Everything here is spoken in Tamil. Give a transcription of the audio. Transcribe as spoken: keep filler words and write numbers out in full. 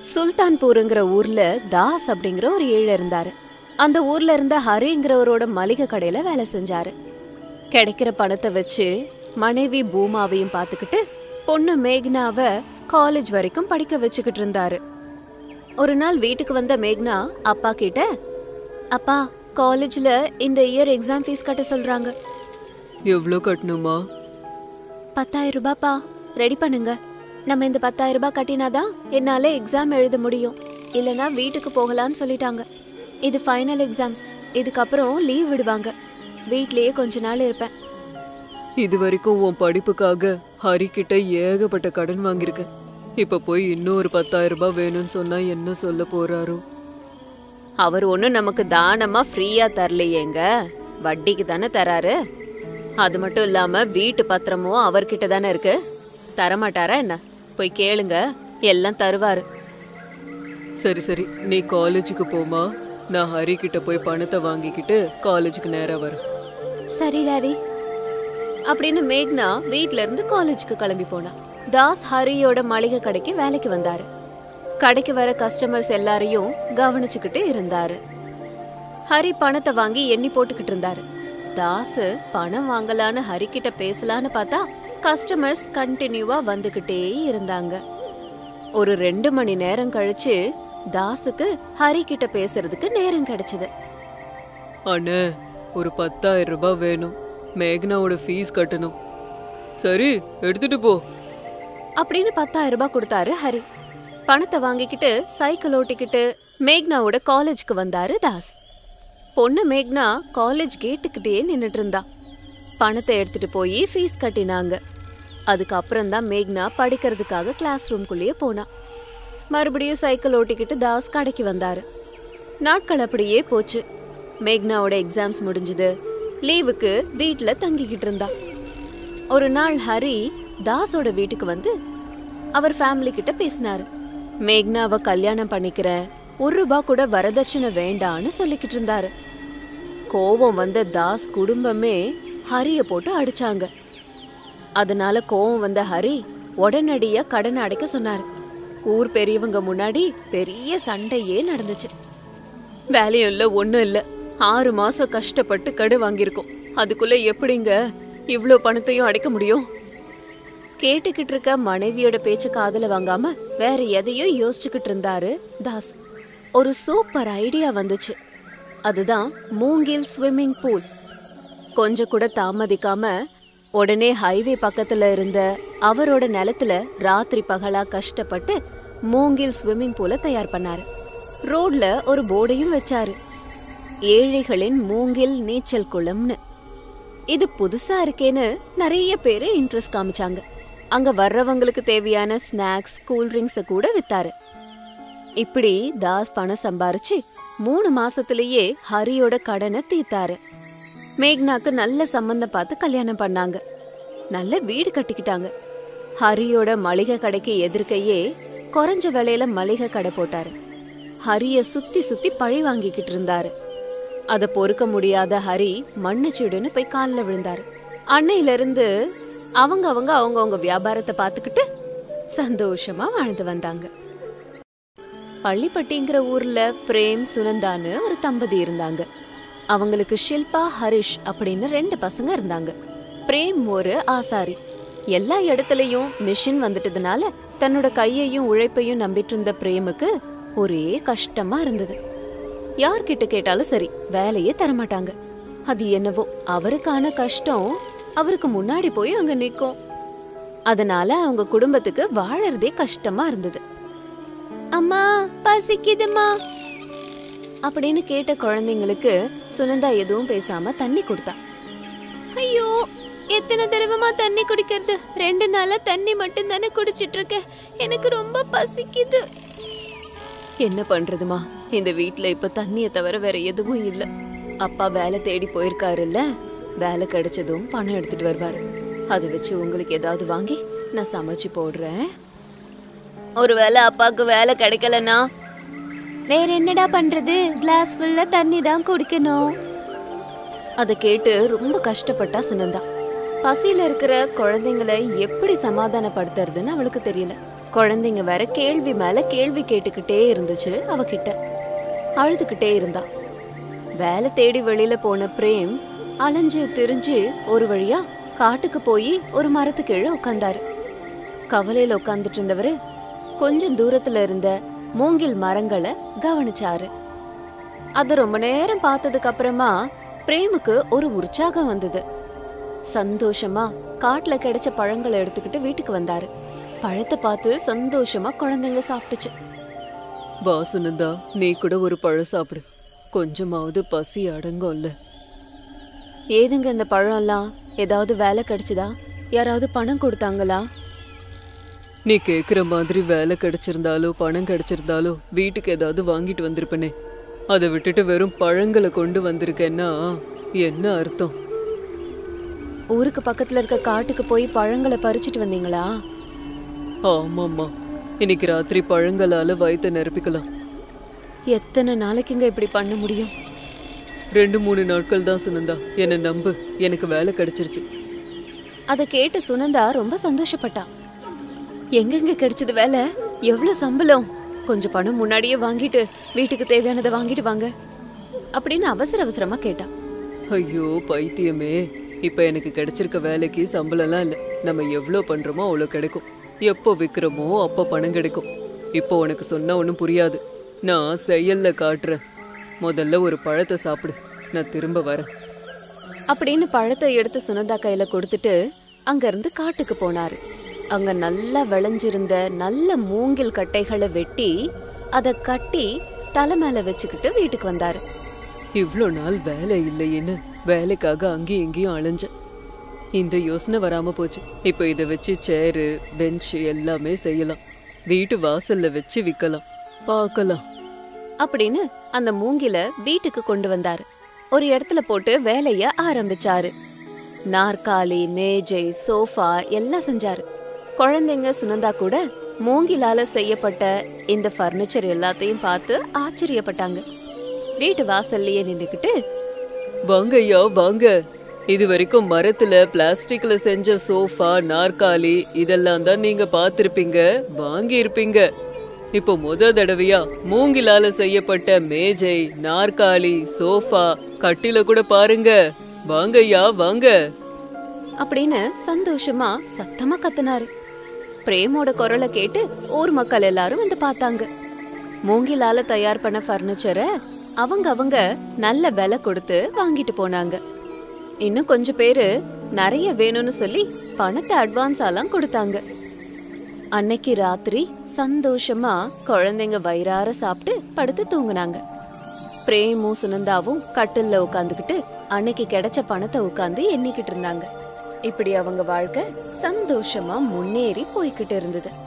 சுல்தான்பூருங்கிற ஊர்ல தாஸ் அப்படிங்கிற ஒரு ஏழை இருந்தாரு. அந்த ஊர்ல இருந்த ஹரிங்கிறவரோட மளிகை கடையில வேலை செஞ்சாரு. கிடைக்கிற பணத்தை வச்சு மனைவி பூமாவையும் பாத்துக்கிட்டு பொண்ணு மேக்னாவ காலேஜ் வரைக்கும் படிக்க வச்சுக்கிட்டு இருந்தாரு. ஒரு நாள் வீட்டுக்கு வந்த மேக்னா அப்பா கிட்ட, அப்பா காலேஜ்ல இந்த இயர் எக்ஸாம் ஃபீஸ் கட்ட சொல்றாங்க. எவ்வளோ கட்டணுமா? பத்தாயிரம் ரூபாய்ப்பா. ரெடி பண்ணுங்க. நம்ம இந்த பத்தாயிரம் ரூபாய் கட்டினாதான் என்னால எக்ஸாம் எழுத முடியும், இல்லனா வீட்டுக்கு போகலான்னு சொல்லிட்டாங்க. இது ஃபைனல் எக்ஸாம்ஸ், இதுக்கப்புறம் லீவ் விடுவாங்க. வீட்லயே கொஞ்ச நாள் இருப்பேன். இது வரைக்கும் உன் படிப்புக்காக ஹரி கிட்ட ஏகப்பட்ட கடன் வாங்கியிருக்கேன். இப்ப போய் இன்னும் ஒரு பத்தாயிரம் ரூபாய் வேணும்னு சொன்னா என்ன சொல்ல போறாரோ? அவர் ஒன்னும் நமக்கு தானமா ஃப்ரீயா தரலையேங்க, வட்டிக்கு தானே தராரு. அது மட்டும் இல்லாம வீட்டு பத்திரமும் அவர்கிட்ட தானே இருக்கு. தரமாட்டாரா என்ன? போய் கேளுங்க, எல்லாம் தருவாரு. சரி சரி, நீ காலேஜுக்கு போமா, நான் ஹரி கிட்ட போய் பணத்தை வாங்கிக்கிட்டு காலேஜுக்கு நேரா வரேன். சரி டாடி அப்படின்னு மேக்னா வீட்ல இருந்து காலேஜுக்கு கிளம்பி போனா. தாஸ் ஹரியோட மளிகை கடைக்கு வேலைக்கு வந்தாரு. கடைக்கு வர கஸ்டமர்ஸ் எல்லாரையும் கவனிச்சுக்கிட்டு இருந்தாரு. ஹரி பணத்தை வாங்கி எண்ணி போட்டுக்கிட்டு இருந்தாரு. தாஸ் பணம் வாங்கலான்னு ஹரி கிட்ட பேசலான்னு பார்த்தா கஸ்டமர்ஸ் கண்டினியூவா வந்துகிட்டே இருந்தாங்க. ஒரு ரெண்டு மணி நேரம் கழிச்சு தாஸுக்கு ஹரி கிட்ட பேசுறதுக்கு நேரம் கிடைச்சது. அண்ணே, ஒரு பத்தாயிரம் ரூபாய் வேணும், மேக்னாவோட ஃபீஸ் கட்டணும். சரி, எடுத்துட்டு போ அப்படின்னு பத்தாயிரம் ரூபாய் கொடுத்தாரு ஹரி. பணத்தை வாங்கிக்கிட்டு சைக்கிள் ஓட்டிக்கிட்டு மேக்னாவோட காலேஜுக்கு வந்தாரு தாஸ். பொண்ணு மேக்னா காலேஜ் கேட்டுக்கிட்டே நின்னுட்டு இருந்தா. பணத்தை எடுத்துட்டு போய் ஃபீஸ் கட்டினாங்க. அதுக்கப்புறம் தான் மேக்னா படிக்கிறதுக்காக கிளாஸ் ரூம்குள்ளேயே போனா. மறுபடியும் சைக்கிள் ஓட்டிக்கிட்டு தாஸ் கடைக்கு வந்தாரு. நாட்கள் அப்படியே போச்சு. மேக்னாவோட எக்ஸாம்ஸ் முடிஞ்சது. லீவுக்கு வீட்டுல தங்கிக்கிட்டு இருந்தா. ஒரு நாள் ஹரி தாஸோட வீட்டுக்கு வந்து அவர் ஃபேமிலி கிட்ட பேசினாரு. மேக்னாவை கல்யாணம் பண்ணிக்கிறேன், ஒரு ரூபா கூட வரதட்சணை வேண்டான்னு சொல்லிக்கிட்டு இருந்தாரு. கோவம் வந்த தாஸ் குடும்பமே ஹரிய போட்டு அடிச்சாங்க. அதனால கோவம் வந்த ஹரி உடனடியா கடன் அடைக்க சொன்னாரு. ஊர் பெரியவங்க முன்னாடி பெரிய சண்டையே நடந்துச்சு. வேலையும் இல்ல, ஒண்ணும் இல்ல. ஆறு மாசம் கஷ்டப்பட்டு கடு வாங்கியிருக்கோம். அதுக்குள்ள எப்படிங்க இவ்ளோ பணத்தையும் அடைக்க முடியும்? கேட்டுக்கிட்டு இருக்க மனைவியோட பேச்சு காதுல வாங்காம வேற எதையும் யோசிச்சுக்கிட்டு இருந்தாரு தாஸ். ஒரு சூப்பர் ஐடியா வந்துச்சு. அதுதான் மூங்கில் ஸ்விம்மிங் பூல். கொஞ்சம் கூட தாமதிக்காம உடனே ஹைவே பக்கத்துல இருந்த அவரோட நிலத்துல ராத்திரி பகலா கஷ்டப்பட்டு மூங்கில் ஸ்விம்மிங் பூலை தயார் பண்ணாரு. ரோட்ல ஒரு போர்டையும் வச்சாரு, ஏழைகளின் மூங்கில் நீச்சல் குளம்னு. இது புதுசா இருக்கேன்னு நிறைய பேரு இன்ட்ரெஸ்ட் காமிச்சாங்க. அங்க வர்றவங்களுக்கு தேவையான ஸ்நாக்ஸ், கூல்ட்ரிங்க்ஸ கூட வித்தாரு. இப்படி தாஸ் பணம் சம்பாரிச்சு மூணு மாசத்திலேயே ஹரியோட கடனை தீர்த்தாரு. மேக்னாக்கு நல்ல சம்பந்தம் பார்த்து கல்யாணம் பண்ணாங்க. நல்ல வீடு கட்டிக்கிட்டாங்க. ஹரியோட மளிகை கடைக்கு எதிர்க்கையே குறைஞ்ச விலையில மளிகை கடை போட்டாரு. ஹரிய சுத்தி சுத்தி பழி வாங்கிக்கிட்டு இருந்தாரு. அத பொறுக்க முடியாத ஹரி மன்னிச்சுடுன்னு போய் காலில் விழுந்தாரு. அன்னையில இருந்து அவங்க அவங்க அவங்கவுங்க வியாபாரத்தை பார்த்துக்கிட்டு சந்தோஷமா வாழ்ந்து வந்தாங்க. பள்ளிப்பட்டிங்கிற ஊர்ல பிரேம், சுனந்தான்னு ஒரு தம்பதி இருந்தாங்க. அவங்களுக்கு ஷில்பா, ஹரிஷ் அப்படின்னு ரெண்டு பசங்க இருந்தாங்க. பிரேம் ஒரு ஆசாரி. எல்லா இடத்துலயும் மிஷின் வந்துட்டதுனால தன்னோட கையையும் உழைப்பையும் நம்பிட்டு இருந்த பிரேமுக்கு ஒரே கஷ்டமா இருந்தது. யார்கிட்ட கேட்டாலும் சரி, வேலையே தரமாட்டாங்க. அது என்னவோ அவருக்கான கஷ்டம் அவருக்கு முன்னாடி போய் அங்க நிக்கும். அதனால அவங்க குடும்பத்துக்கு வாழறதே கஷ்டமா இருந்தது. அம்மா பசிக்குதுமா அப்படின்னு கேட்ட குழந்தைங்களுக்கு சுனந்தா எதுவும் பேசாம தண்ணி கொடுத்தா. ஐயோ, எத்தனை தடவைமா தண்ணி குடிக்கிறது? ரெண்டு நாளா தண்ணி மட்டும் தானே குடிச்சிட்டு இருக்கேன், எனக்கு ரொம்ப பசிக்குது. என்ன பண்றதுமா, இந்த வீட்டுல இப்ப தண்ணிய தவிர வேற எதுவும் இல்ல. அப்பா வேலை தேடி போயிருக்காருல்ல, வேலை கிடைச்சதும் பணம் எடுத்துட்டு வருவாரு. அதை வச்சு உங்களுக்கு ஏதாவது வாங்கி நான் சமைச்சு போடுறேன். ஒருவேளை அப்பாவுக்கு வேலை கிடைக்கலன்னா வேற என்னடா பண்றது? கிளாஸ் ஃபுல்லா தண்ணி தான் குடிக்கணும். அதை கேட்டு ரொம்ப கஷ்டப்பட்டா சுனந்தா. பசியில இருக்கிற குழந்தைங்களை எப்படி சமாதானப்படுத்துறதுன்னு அவளுக்கு தெரியல. குழந்தைங்க வேற கேள்வி மேல கேள்வி கேட்டுக்கிட்டே இருந்துச்சு அவகிட்ட. அழுதுகிட்டே இருந்தா. வேலை தேடி வெளியில போன பிரேம் அலைஞ்சு திரிஞ்சு ஒரு வழியா காட்டுக்கு போய் ஒரு மரத்துக்கு கீழே உட்கார்ந்தாரு. கவலையில உட்கார்ந்துட்டு இருந்தவரு கொஞ்சம் தூரத்துல இருந்த மூங்கில் மரங்களை கவனிச்சாரு. அத ரொம்ப நேரம் பார்த்ததுக்கு அப்புறமா பிரேமுக்கு ஒரு உற்சாகம் வந்தது. சந்தோஷமா காட்டுல கிடைச்ச பழங்களை எடுத்துக்கிட்டு வீட்டுக்கு வந்தாரு. பழத்தை பார்த்து சந்தோஷமா குழந்தைங்க சாப்பிட்டுச்சு. வா சுனந்தா, நீ கூட ஒரு பழம் சாப்பிடு, கொஞ்சமாவது பசி அடங்கும்ல. ஏதுங்க இந்த பழம் எல்லாம்? ஏதாவது வேலை கிடைச்சுதா? யாராவது பணம் கொடுத்தாங்களா? நீ கேக்குற மாதிரி வேலை கிடைச்சிருந்தாலோ பணம் கிடைச்சிருந்தாலோ வீட்டுக்கு ஏதாவது வாங்கிட்டு வந்திருப்பனே. அதை விட்டுட்டு வெறும் பழங்களை கொண்டு வந்திருக்கேன்னா என்ன அர்த்தம்? ஊருக்கு பக்கத்துல இருக்க காட்டுக்கு போய் பழங்களை பறிச்சுட்டு வந்தீங்களா? ஆமாம்மா, இன்னைக்கு ராத்திரி பழங்களால வயிற்ற நிரப்பிக்கலாம். எத்தனை நாளைக்குங்க இப்படி பண்ண முடியும்? ரெண்டு மூணு நாட்கள் தான் சுனந்தா, என்னை நம்பு, எனக்கு வேலை கிடைச்சிருச்சு. அதை கேட்டு சுனந்தா ரொம்ப சந்தோஷப்பட்டா. எங்கெங்க கிடைச்சது வேலை? எவ்வளவு சம்பளம்? கொஞ்சம் பணம் முன்னாடியே வாங்கிட்டு வீட்டுக்கு தேவையானதை வாங்கிட்டு வாங்க அப்படின்னு அவசர அவசரமா கேட்டா. ஐயோ பைத்தியமே, இப்ப எனக்கு கிடைச்சிருக்க வேலைக்கு சம்பளம்லாம் இல்லை. நம்ம எவ்வளோ பண்றோமோ அவ்வளோ கிடைக்கும். எப்போ விற்கிறோமோ அப்போ பணம் கிடைக்கும். இப்போ உனக்கு சொன்னா ஒன்றும் புரியாது, நான் செயல்ல காட்டுறேன். முதல்ல ஒரு பழத்தை சாப்பிடு, நான் திரும்ப வரேன் அப்படின்னு பழத்தை எடுத்து சுனந்தா கையில கொடுத்துட்டு அங்க இருந்து காட்டுக்கு போனாரு. அங்க நல்லா விளைஞ்சிருந்த நல்ல மூங்கில் கட்டைகளை வெட்டி அத கட்டி தலை மேல வச்சுக்கிட்டு வீட்டுக்கு வந்தாரு. இவ்வளோ நாள் வேலை இல்லையேன்னு வேலைக்காக அங்கேயும் இங்கேயும் அலைஞ்சேன். இந்த யோசனை வராம போச்சு. இப்போ இதை வச்சு சேரு பெஞ்ச் எல்லாமே செய்யலாம், வீட்டு வாசல்ல வச்சு விற்கலாம், பார்க்கலாம் அப்படின்னு அந்த மூங்கில வீட்டுக்கு கொண்டு வந்தாரு. ஒரு இடத்துல போட்டு வேலைய ஆரம்பிச்சாரு. நாற்காலி, மேஜை, சோஃபா எல்லாம் செஞ்சாரு. குழந்தைங்க சுனந்தா கூட மூங்கிலால செய்யப்பட்ட இந்த பர்னிச்சர் எல்லாத்தையும் பார்த்து ஆச்சரியப்பட்டாங்க. வீட்டு வாசல்லையே நின்னுக்கிட்டு, வாங்க ஐயா வாங்க, இது வரைக்கும் மரத்துல பிளாஸ்டிக்ல செஞ்ச சோஃபா நாற்காலி இதெல்லாம் தான் நீங்க பாத்திருப்பீங்க, வாங்கி இருப்பீங்க. இப்போ முத தடவையா மூங்கிலால செய்யப்பட்ட மேஜை, நாற்காலி, சோஃபா, கட்டில கூட பாருங்க, வாங்க ஐயா வாங்க அப்படின்னு சந்தோஷமா சத்தமா கத்துனாரு. பிரேமோட குரலை கேட்டு ஊர் மக்கள் எல்லாரும் வந்து பார்த்தாங்க. மூங்கிலால தயார் பண்ண பர்னிச்சரை அவங்க அவங்க நல்ல விலை கொடுத்து வாங்கிட்டு போனாங்க. இன்னும் கொஞ்சம் பேரு நிறைய வேணும்னு சொல்லி பணத்தை அட்வான்ஸாலாம் கொடுத்தாங்க. அன்னைக்கு ராத்திரி சந்தோஷமா குழந்தைங்க வயிறார சாப்பிட்டு படுத்து தூங்குனாங்க. பிரேமும் சுனந்தாவும் கட்டில்ல உட்காந்துக்கிட்டு அன்னைக்கு கிடைச்ச பணத்தை உட்காந்து எண்ணிக்கிட்டு இருந்தாங்க. இப்படி அவங்க வாழ்க்கை சந்தோஷமா முன்னேறி போய்கிட்டு இருந்தது.